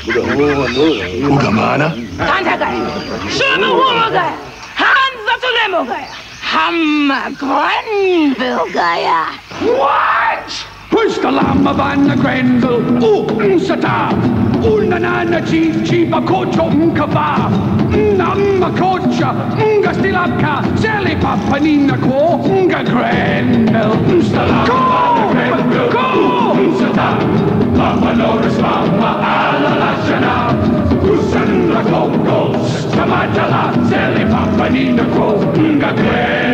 Uga mana? Tantagay, Sumawagay, Hanzatulemogay, Hamagrenvilgaya. What? Pushka lama van Grenville, Sata, Unanana Chiba Kocho Nkaba, Namakocha, Ngastilaka, Sally Papanina Ko, Nga Grenville, Grenville, Go! Sata, Mama Loris Mama Alalashana, Usan La Coco, Tamatala, Sally Papanina Ko, Nga Grenville.